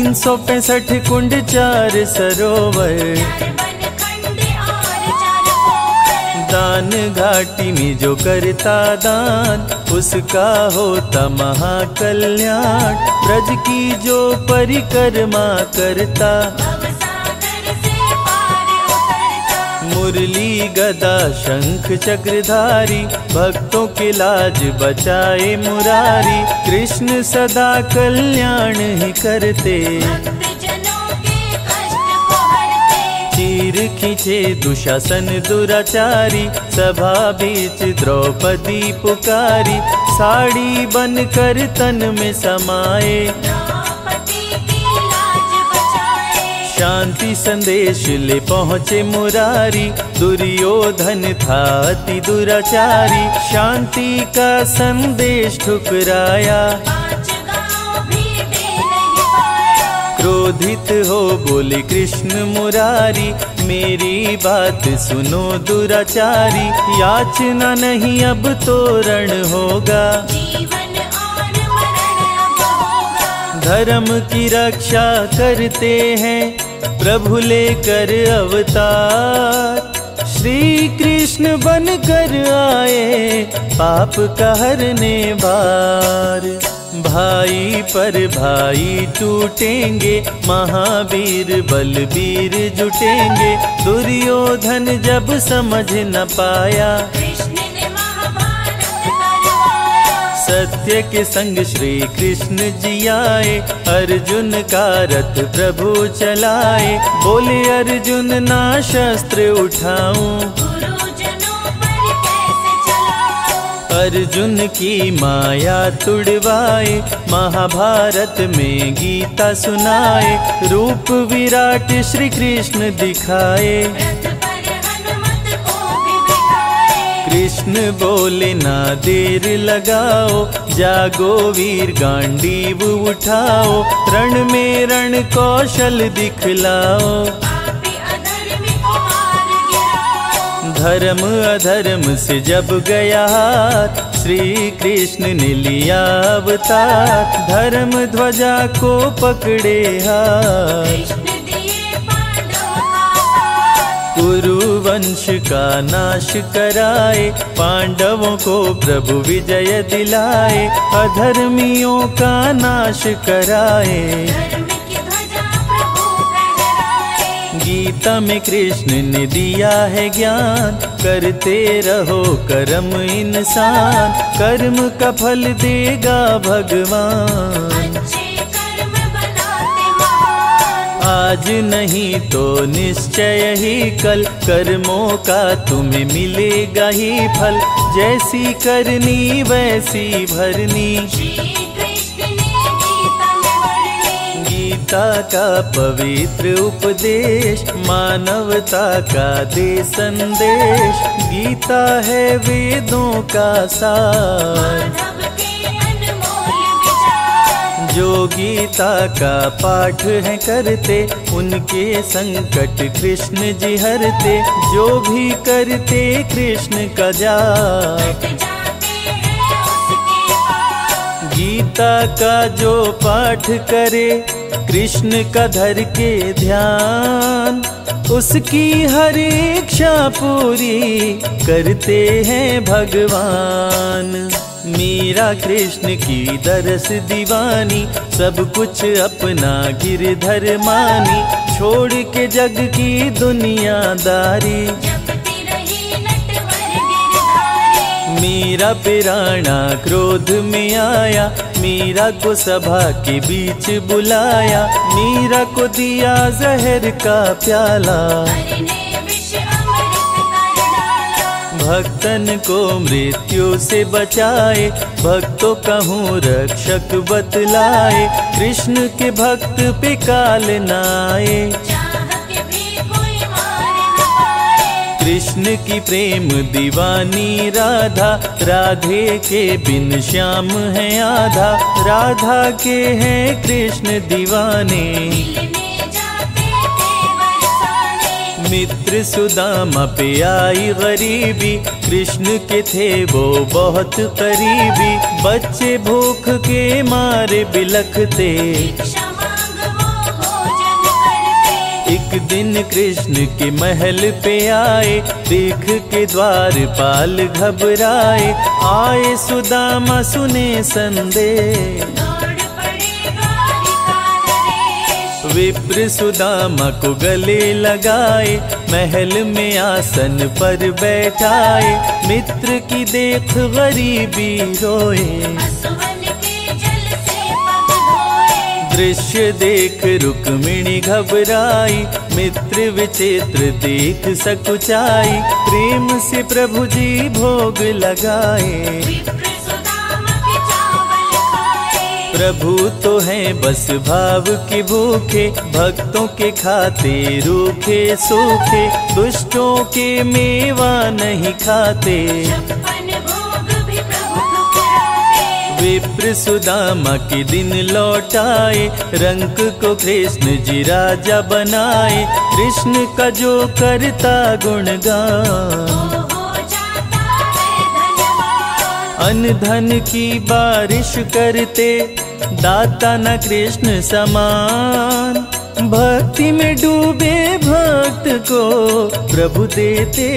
365 कुंड 4 सरोवर। चार बनखंड और 4 पोखर। दान घाटी में जो करता दान, उसका होता महाकल्याण, ब्रज की जो परिक्रमा करता, भवसागर से पार उतरता। मुरली गदा शंख चक्रधारी, भक्तों के लाज बचाए मुरारी, कृष्ण सदा कल्याण ही करते। भक्तजनों के कष्ट को हरते। चीर खींचे दुशासन दुराचारी, सभा बीच द्रौपदी पुकारी, साड़ी बनकर तन में समाए, द्रौपदी की लाज बचाए। शांति संदेश ले पहुँचे मुरारी, दुर्योधन था अति दुराचारी, शांति का संदेश ठुकराया, 5 गांव भी दे नहीं पाया। क्रोधित हो बोले कृष्ण मुरारी, मेरी बात सुनो दुराचारी, याचना नहीं अब तोरण होगा, जीवन और मरण अब होगा। धर्म की रक्षा करते हैं प्रभु लेकर अवतार, श्री कृष्ण बनकर आए पाप का हरने भार। भाई पर भाई टूटेंगे, महावीर बलबीर जुटेंगे, दुर्योधन जब समझ न पाया, कृष्ण ने महाभारत करवाया। सत्य के संग श्री कृष्ण जी आए, अर्जुन का रथ प्रभु चलाए, बोले अर्जुन ना शस्त्र उठाऊं, गुरुजनों पर कैसे चलाऊं। अर्जुन की माया तुड़वाए, महाभारत में गीता सुनाए, रूप विराट श्री कृष्ण दिखाए। रथ पर हनुमत को भी बिठाए, कृष्ण बोले ना देर लगाओ, जागो वीर गांडीव उठाओ, रण में रण कौशल दिखलाओ। पापी अधर्मी को मार गिराओ, धर्म अधर्म से जब गया हाथ, श्री कृष्ण ने लिया अवतार, धर्म ध्वजा को पकड़े हाथ। कृष्ण दिए पांडवों का साथ, कुरु वंश का नाश कराए, पांडवों को प्रभु विजय दिलाए, अधर्मियों का नाश कराए। धर्म की ध्वजा प्रभु फहराए, गीता में कृष्ण ने दिया है ज्ञान, करते रहो कर्म इंसान, कर्म का फल देगा भगवान। अच्छे कर्म बनाते महान, आज नहीं तो निश्चय ही कल, कर्मों का तुम्हें मिलेगा ही फल, जैसी करनी वैसी भरनी। श्री कृष्ण ने गीता में वर्णी, गीता का पवित्र उपदेश, मानवता का दे संदेश, गीता है वेदों का सार। माधव के अनमोल विचार, जो गीता का पाठ है करते, उनके संकट कृष्ण जी हरते, जो भी करते कृष्ण का जाप। हट जाते हैं उसके पाप, गीता का जो पाठ करे, कृष्ण का धर के ध्यान, उसकी हर इच्छा पूरी करते हैं भगवान। मीरा कृष्ण की दरस दीवानी, सब कुछ अपना गिरधर मानी, छोड़ के जग की दुनियादारी। जपती रही नटवर गिरधारी, मीरा पिराना क्रोध में आया, मीरा को सभा के बीच बुलाया, मीरा को दिया जहर का प्याला। हरि ने विष अमृत कर डाला, भक्तन को मृत्यु से बचाए, भक्तों का हूँ रक्षक बतलाए, कृष्ण के भक्त पे काल न आए। चाह के भी कोई मार न पाए, कृष्ण की प्रेम दीवानी राधा, राधे के बिन श्याम है आधा, राधा के हैं कृष्ण दीवाने। मिलने जाते थे बरसाने, मित्र सुदामा पे आई गरीबी, कृष्ण के थे वो बहुत करीबी, बच्चे भूख के मारे बिलखते। भिक्षा मांग वो भोजन करते, एक दिन कृष्ण के महल पे आए, देख के द्वारपाल घबराए, आए सुदामा सुने संदेश। दौड़ पड़े द्वारिका नरेश, विप्र सुदामा को गले लगाए, महल में आसन पर बैठाए, मित्र की देख गरीबी रोए। असुवन के जल से पग धोए, दृश्य देख रुक्मिणी घबराई, मित्र विचित्र देख सकुचाई, प्रेम से प्रभु जी भोग लगाए। विप्र सुदामा के चावल खाए, प्रभु तो हैं बस भाव के भूखे, भक्तों के खाते रूखे सूखे, दुष्टों के मेवा नहीं खाते। 56 भोग भी प्रभु ठुकराए, विप्र सुदामा के दिन लौटाए, रंक को कृष्ण जी राजा बनाए, कृष्ण का जो करता गुणगान। हो जाता है धनवान, अन धन की बारिश करते, दाता न कृष्ण समान, भक्ति में डूबे भक्त को प्रभु देते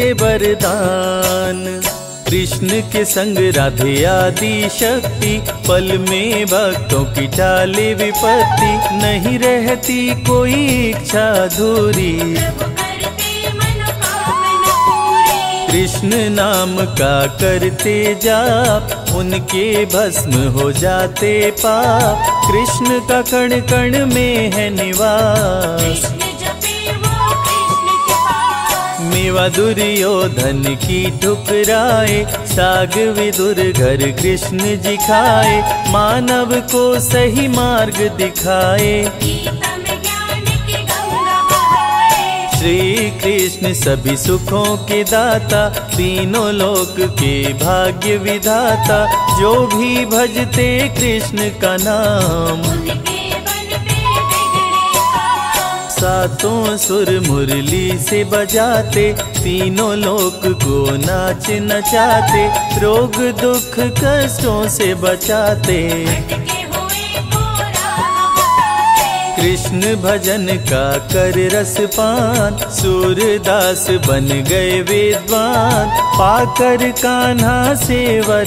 वरदान। कृष्ण के संग राधे आदि शक्ति, पल में भक्तों की टाले विपत्ति, नहीं रहती कोई इच्छा अधूरी। प्रभु करते मनोकामना पूरी, कृष्ण नाम का करते जाप, उनके भस्म हो जाते पाप, कृष्ण का कण कण में है निवास। कृष्ण जपे वो कृष्ण के पास, मेवा दुर्योधन की ठुकराए, साग विदुर घर कृष्ण जी खाए, मानव को सही मार्ग दिखाए। गीता में ज्ञान की गंगा बहाए। श्री कृष्ण सभी सुखों के दाता, तीनों लोक के भाग्य विधाता, जो भी भजते कृष्ण का नाम, उनके बनते बिगड़े काम। सातों सुर मुरली से बजाते, तीनों लोक को नाच नचाते, रोग दुख कष्टों से बचाते। भटके हुए को राह बताते। कृष्ण भजन का कर रस पान, सूरदास बन गए विद्वान, पाकर कान्हा से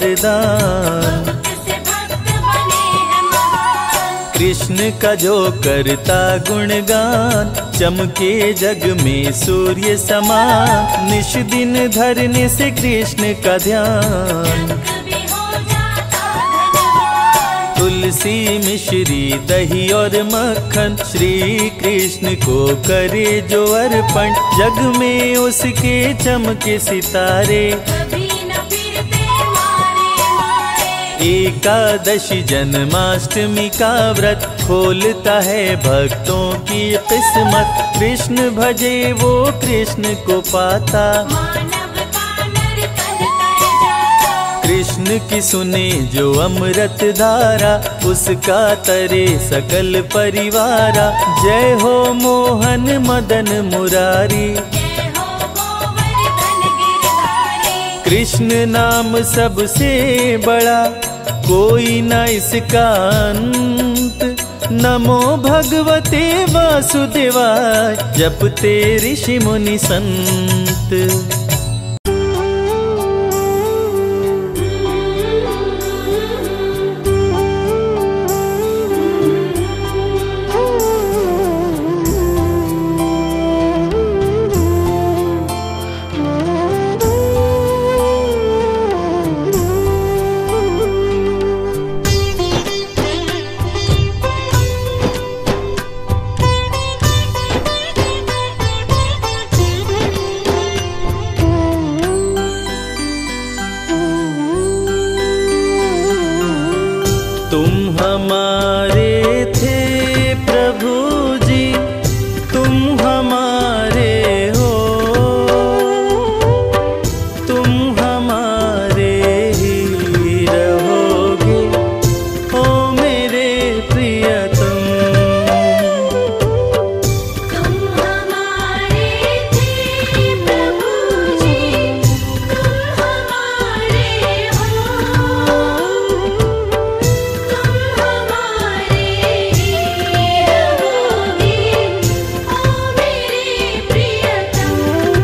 वरदान। भक्त से भक्त बने हैं महान। कृष्ण का जो करता गुणगान, चमके जग में सूर्य समान, निश दिन धरने से कृष्ण का ध्यान। जग भी हो जाता धनवान। तुलसी मिश्री दही और मक्खन, श्री कृष्ण को करे जो अर्पण, जग में उसके चमके सितारे। कभी न फिरते मारे मारे। एकादशी जन्माष्टमी का व्रत, खोलता है भक्तों की किस्मत, कृष्ण भजे वो कृष्ण को पाता। मानव का नर्तन कर जाता। कृष्ण की सुने जो अमृत धारा, उसका तरे सकल परिवारा। जय हो मोहन मदन मुरारी, जय हो गोवर्धन गिरधारी। कृष्ण नाम सबसे बड़ा, कोई न इसका अंत। नमो भगवते वासुदेवाय, जपते ऋषि मुनि संत। तुम हमारे थे प्रभु जी, तुम हमारे हो, तुम हमारे ही रहोगे, ओ मेरे प्रियतम। तुम हमारे थे प्रभु जी, तुम हमारे हो, तुम हमारे ही रहोगे, ओ मेरे प्रियतम।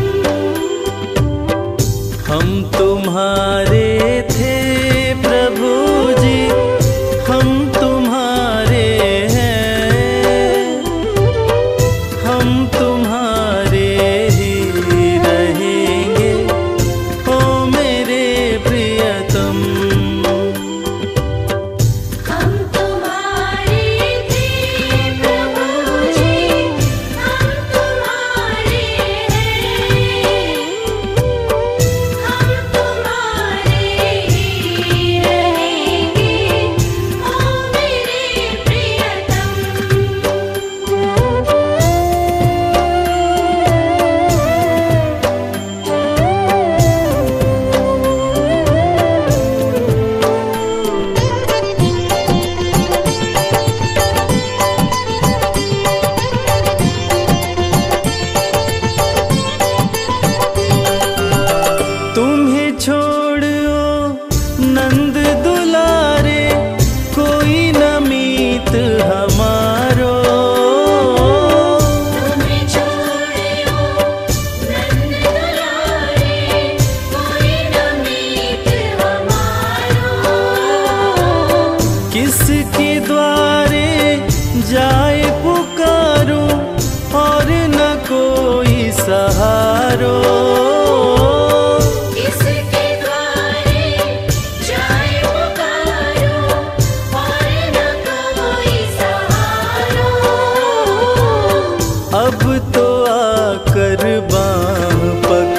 हम तुम्हारे थे प्रभु जी, हम तुम्हारे हैं, हम तुम्हारे ही रहेंगे, ओ मेरे प्रियतम। हम तुम्हारे थे प्रभु जी, हम तुम्हारे हैं, हम तुम्हारे ही रहेंगे, ओ मेरे प्रियतम। तुम्हें छोड़ो नंद दुलारे, कोई न मीत हमारो। तुम्हें छोड़ो नंद दुलारे, कोई न मीत हमारो। किसके द्वारे जाए पुकारो, और न कोई सहारो। किसके द्वारे जाए पुकारो, और न कोई सहारो। अब तो आकर बाँह पकड़ो,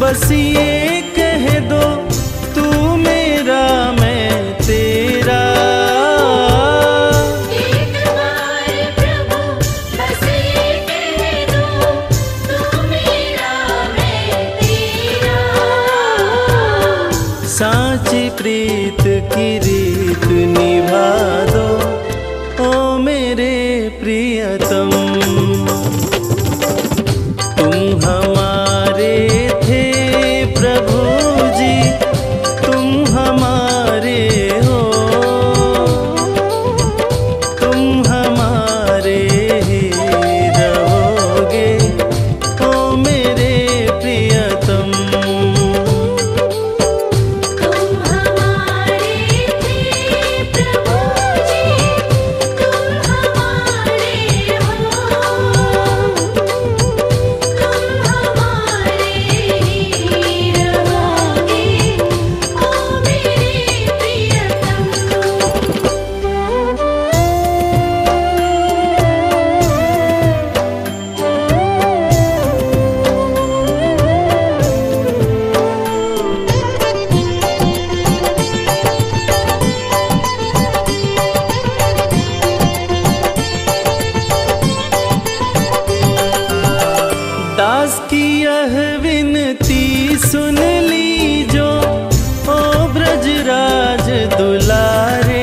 बस ये कह दो तू मेरा मैं तेरा। एक बार प्रभु बस ये कह दो तू मेरा मैं तेरा। साची प्रीत की रीत निभा दो ओ मेरे प्रियतम। तुम हमारे थे प्रभु जी, तुम हमारे हो, तुम हमारे ही रहोगे ओ मेरे प्रियतम। तुम हमारे थे प्रभु जी, तुम हमारे हो, तुम हमारे ही रहोगे ओ मेरे प्रियतम। दास की यह विनती सुन लीजो ओ ब्रजराज दुलारे।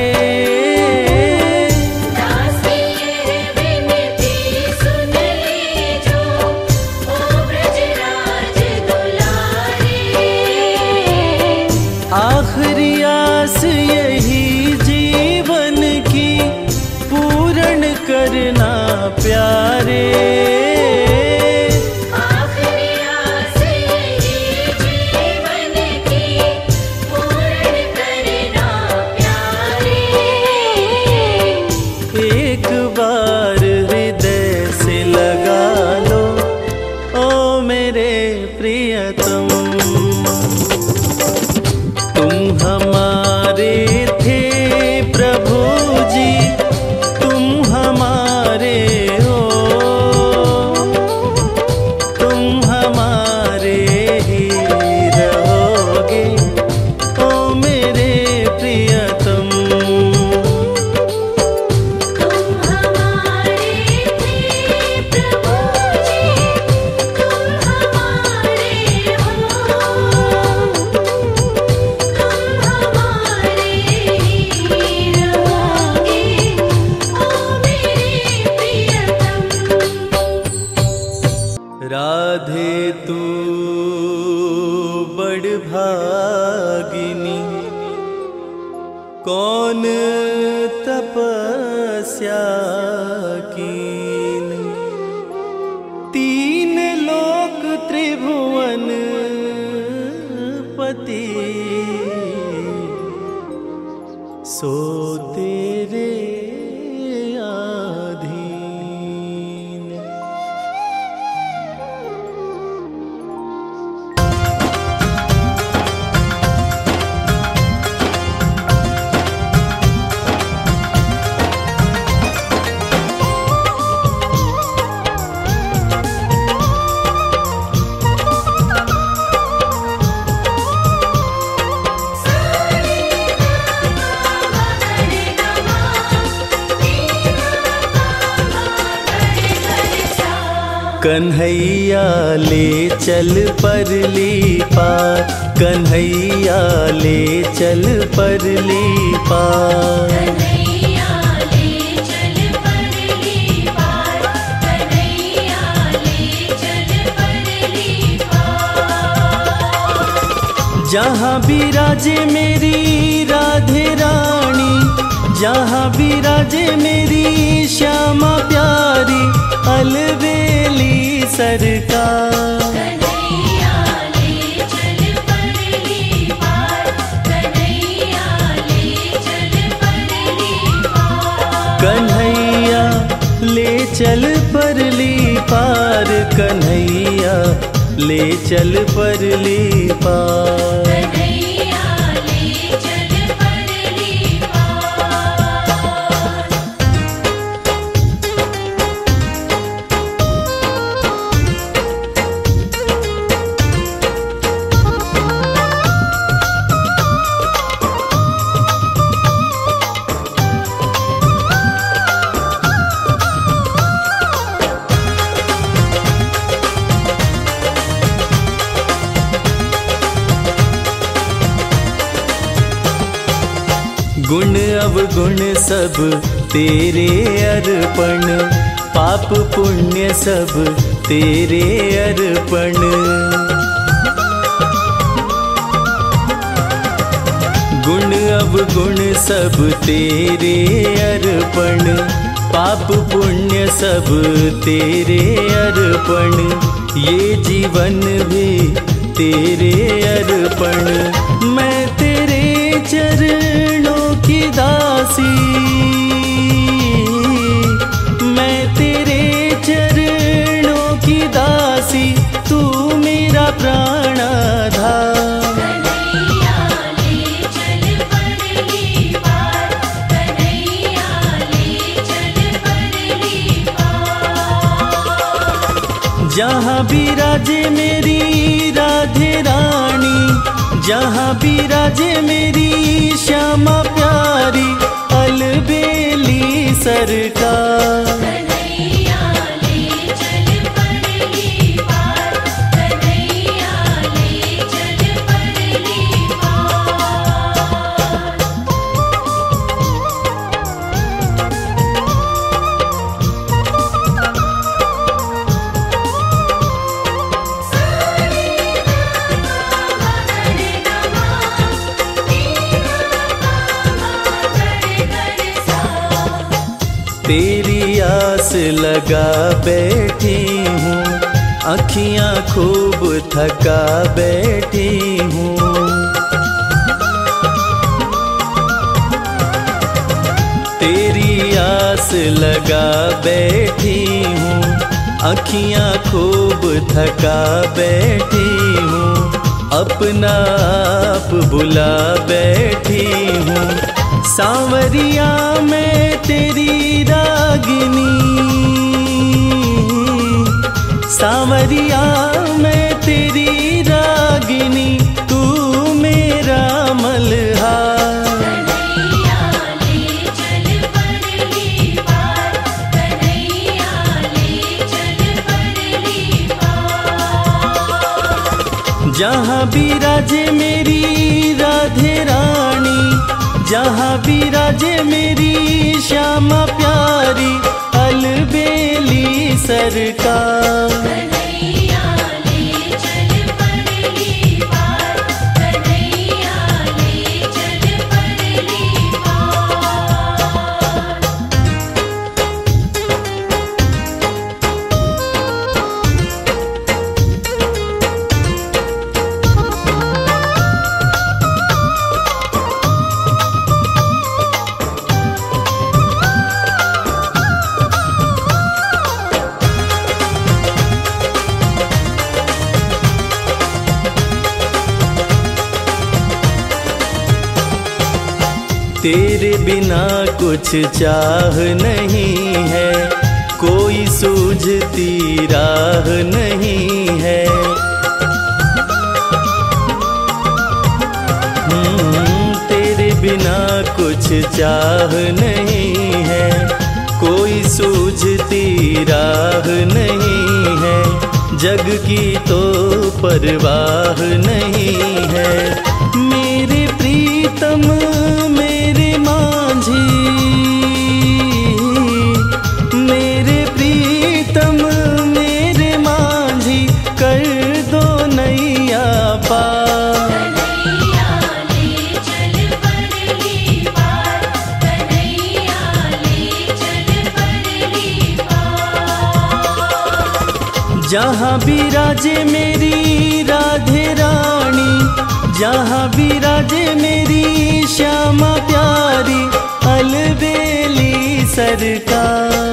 दास की यह विनती सुन लीजो ओ ब्रजराज दुलारे। आखिरी आस यही जीवन की पूर्ण करना प्यारे। आखिरी आस यही जीवन की पूर्ण करना प्यारे। एक बार हृदय से लगा लो ओ मेरे प्रियतम। तुम हमारे थे प्रभु जी, तुम हमारे हो, तुम हमारे ही रहोगे ओ मेरे प्रियतम। तुम हमारे थे प्रभु जी, तुम हमारे हो, तुम हमारे ही रहोगे ओ मेरे प्रियतम। राधे तू बड़ भागिनी, कौन तपस्या कीन। तीन लोक त्रिभुवन पति, सो तेरे आधीन। कन्हैया ले चल परली पार, कन्हैया ले चल परली पार। कन्हैया ले चल परली पार, कन्हैया ले चल परली पार। जहाँ विराजे मेरी राधे रानी, जहाँ विराजे मेरी श्यामा प्यारी, अलवेली सरकार। कन्हैया ले चल परली पार, कन्हैया ले चल परली पार। कन्हैया ले चल परली पार, कन्हैया ले चल परली पार। कन्हैया ले चल परली पार। गुण अवगुण सब तेरे अर्पण, पाप पुण्य सब तेरे अर्पण। गुण अवगुण सब तेरे अर्पण, पाप पुण्य सब तेरे अर्पण। ये जीवन भी तेरे अर्पण, मैं तेरे चरणों की दासी, मैं तेरे चरणों की दासी, तू मेरा प्राणाधार। जहाँ विराजे मेरी राधे रानी, जहाँ विराजे मेरी श्यामा प्यारी, अलबेली सरकार। तेरी आस लगा बैठी हूँ, अखियाँ खूब थका बैठी हूँ। तेरी आस लगा बैठी हूँ, अखियाँ खूब थका बैठी हूँ। अपना आप बुला बैठी हूँ, सांवरिया मैं तेरी रागिनी, सांवरिया मैं तेरी रागिनी, तू मेरा मल्हार। जहाँ विराजे मेरी राधे रानी, जहाँ विराजे मेरी श्यामा प्यारी, अलबेली सरकार। तेरे बिना कुछ चाह नहीं है, कोई सूझती राह नहीं है। तेरे बिना कुछ चाह नहीं है, कोई सूझती राह नहीं है। जग की तो परवाह नहीं है। मेरे प्रीतम मेरे मांझी, मेरे प्रीतम मेरे मांझी, कर दो नैया पार। जहाँ विराजे मेरी राधे रानी, जहाँ विराजे मेरी श्यामा प्यारी, अलबेली सरकार।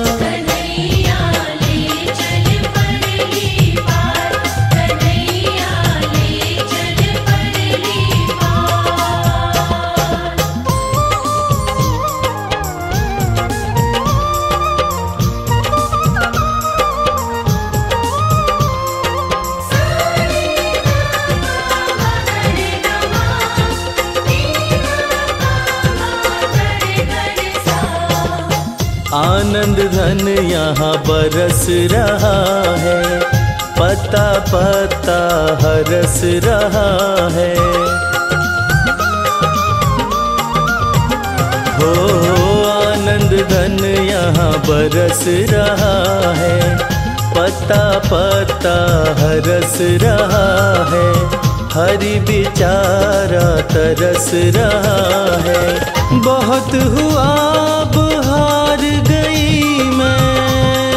आनंद धन यहाँ बरस रहा है, पता पता हरस रहा है। धन यहाँ बरस रहा है, पत्ता पत्ता हरस रहा है, हरि बेचारा तरस रहा है। बहुत हुआ अब हार गई मैं,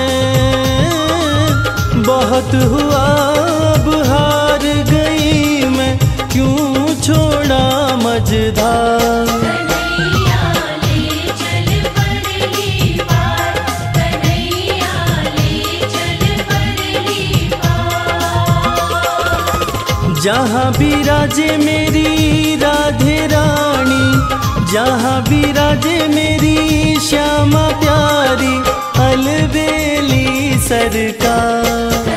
बहुत हुआ अब हार गई मैं, क्यों छोड़ा मझधार। कन्हैया ले चल परली पार, कन्हैया ले चल परली पार। जहाँ विराजे मेरी राधे रानी, जहाँ विराजे मेरी श्यामा प्यारी, अलबेली सरकार।